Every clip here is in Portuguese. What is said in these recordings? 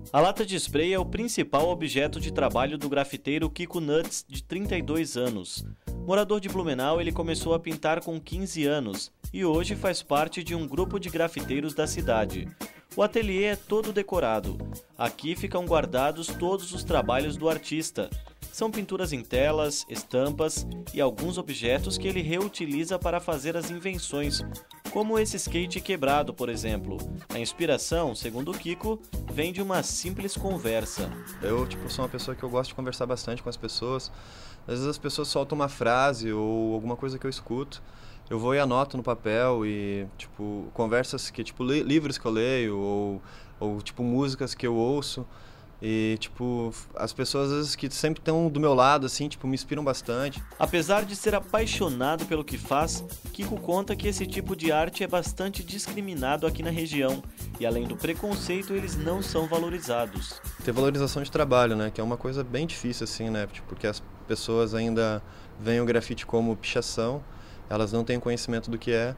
A lata de spray é o principal objeto de trabalho do grafiteiro Kiko Nuts, de 32 anos. Morador de Blumenau, ele começou a pintar com 15 anos e hoje faz parte de um grupo de grafiteiros da cidade. O ateliê é todo decorado. Aqui ficam guardados todos os trabalhos do artista. São pinturas em telas, estampas e alguns objetos que ele reutiliza para fazer as invenções, como esse skate quebrado, por exemplo. A inspiração, segundo o Kiko, vem de uma simples conversa. Eu sou uma pessoa que eu gosto de conversar bastante com as pessoas. Às vezes as pessoas soltam uma frase ou alguma coisa que eu escuto. Eu vou e anoto no papel e, conversas que, livros que eu leio ou músicas que eu ouço. E, as pessoas às vezes que sempre estão do meu lado, assim, me inspiram bastante. Apesar de ser apaixonado pelo que faz, Kiko conta que esse tipo de arte é bastante discriminado aqui na região. E além do preconceito, eles não são valorizados. Ter valorização de trabalho, né? Que é uma coisa bem difícil, assim, né? Porque as pessoas ainda veem o grafite como pichação, elas não têm conhecimento do que é.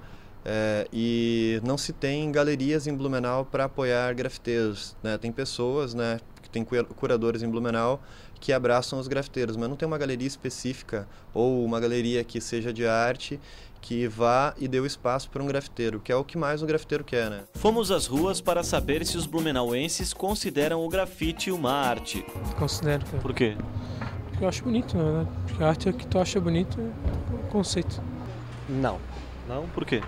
E não se tem galerias em Blumenau para apoiar grafiteiros, né? Tem pessoas, né, que tem curadores em Blumenau que abraçam os grafiteiros, mas não tem uma galeria específica ou uma galeria que seja de arte que vá e dê o espaço para um grafiteiro, que é o que mais um grafiteiro quer, né? Fomos às ruas para saber se os blumenauenses consideram o grafite uma arte. Considero, cara. Por quê? Porque eu acho bonito, na verdade. Porque a arte é o que tu acha bonito, é o conceito. Não. Não? Por quê?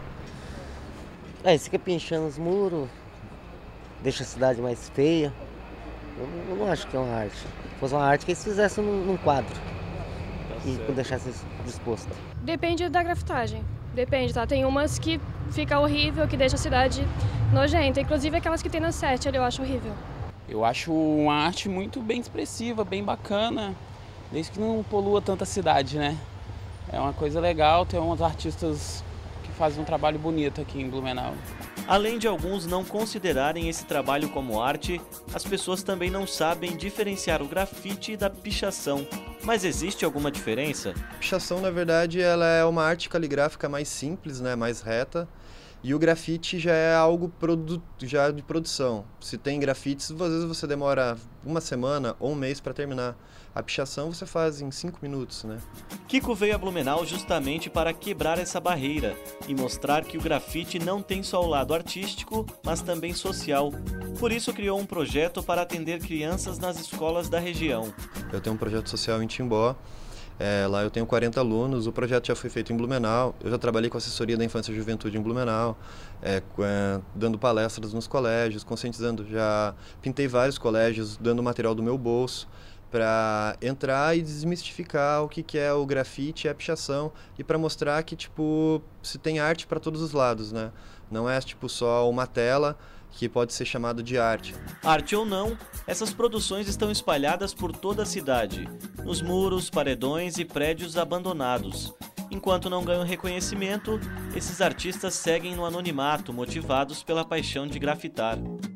Fica pinchando os muros, deixa a cidade mais feia. Eu não acho que é uma arte. Se fosse uma arte, que eles fizessem num quadro e deixassem disposto. Depende da grafitagem. Depende, tá? Tem umas que fica horrível, que deixa a cidade nojenta. Inclusive aquelas que tem na 7 ali, eu acho horrível. Eu acho uma arte muito bem expressiva, bem bacana, desde que não polua tanta cidade, né? É uma coisa legal ter uns artistas faz um trabalho bonito aqui em Blumenau. Além de alguns não considerarem esse trabalho como arte, as pessoas também não sabem diferenciar o grafite da pichação. Mas existe alguma diferença? A pichação, na verdade, ela é uma arte caligráfica mais simples, né, mais reta. E o grafite já é algo já de produção. Se tem grafites, às vezes você demora uma semana ou um mês para terminar. A pichação você faz em 5 minutos, né? Kiko veio a Blumenau justamente para quebrar essa barreira e mostrar que o grafite não tem só o lado artístico, mas também social. Por isso criou um projeto para atender crianças nas escolas da região. Eu tenho um projeto social em Timbó. Lá eu tenho 40 alunos, o projeto já foi feito em Blumenau, eu já trabalhei com assessoria da infância e juventude em Blumenau, dando palestras nos colégios, conscientizando, já pintei vários colégios, dando material do meu bolso, para entrar e desmistificar o que é o grafite e a pichação e para mostrar que se tem arte para todos os lados, né? Não é só uma tela que pode ser chamado de arte. Arte ou não, essas produções estão espalhadas por toda a cidade, nos muros, paredões e prédios abandonados. Enquanto não ganham reconhecimento, esses artistas seguem no anonimato, motivados pela paixão de grafitar.